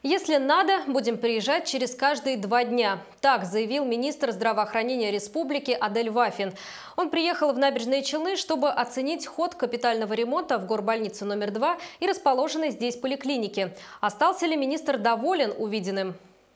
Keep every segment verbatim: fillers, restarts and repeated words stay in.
Если надо, будем приезжать через каждые два дня. Так заявил министр здравоохранения республики Адель Вафин. Он приехал в Набережные Челны, чтобы оценить ход капитального ремонта в горбольнице номер два и расположенной здесь поликлинике. Остался ли министр доволен увиденным?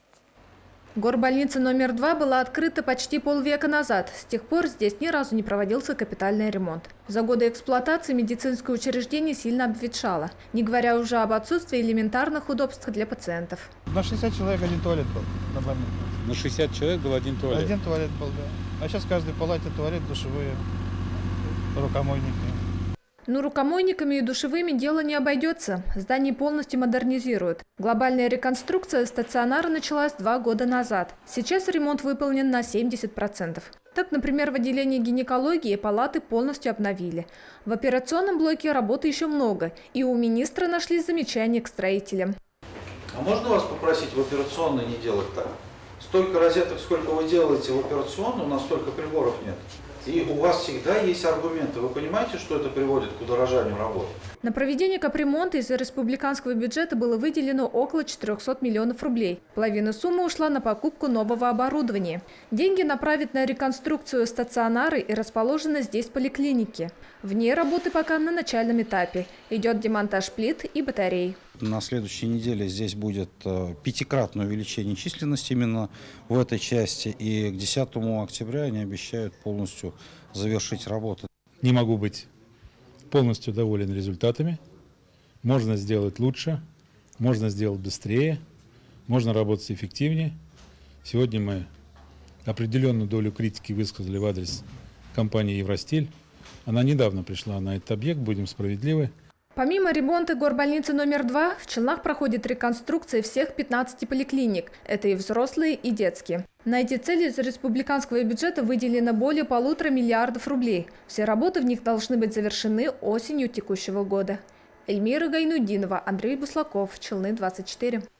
Горбольница номер два была открыта почти полвека назад. С тех пор здесь ни разу не проводился капитальный ремонт. За годы эксплуатации медицинское учреждение сильно обветшало, не говоря уже об отсутствии элементарных удобств для пациентов. На шестьдесят человек один туалет был на момент. На шестьдесят человек был один туалет? Один туалет был, да. А сейчас в каждой палате туалет, душевые, рукомойники. Но рукомойниками и душевыми дело не обойдется. Здание полностью модернизируют. Глобальная реконструкция стационара началась два года назад. Сейчас ремонт выполнен на семьдесят процентов. Так, например, в отделении гинекологии палаты полностью обновили. В операционном блоке работы еще много. И у министра нашлись замечания к строителям. А можно вас попросить в операционной не делать так? Столько розеток, сколько вы делаете в операционной, у нас столько приборов нет. И у вас всегда есть аргументы. Вы понимаете, что это приводит к удорожанию работы? На проведение капремонта из республиканского бюджета было выделено около четырёхсот миллионов рублей. Половина суммы ушла на покупку нового оборудования. Деньги направят на реконструкцию стационара и расположены здесь поликлиники. В ней работы пока на начальном этапе. Идет демонтаж плит и батарей. На следующей неделе здесь будет пятикратное увеличение численности именно в этой части. И к десятому октября они обещают полностью завершить работу. Не могу быть полностью доволен результатами. Можно сделать лучше, можно сделать быстрее, можно работать эффективнее. Сегодня мы определенную долю критики высказали в адрес компании «Евростиль». Она недавно пришла на этот объект, будем справедливы. Помимо ремонта горбольницы номер два, в Челнах проходит реконструкция всех пятнадцати поликлиник. Это и взрослые, и детские. На эти цели из республиканского бюджета выделено более полутора миллиардов рублей. Все работы в них должны быть завершены осенью текущего года. Эльмира Гайнудинова, Андрей Буслаков, Челны двадцать четыре.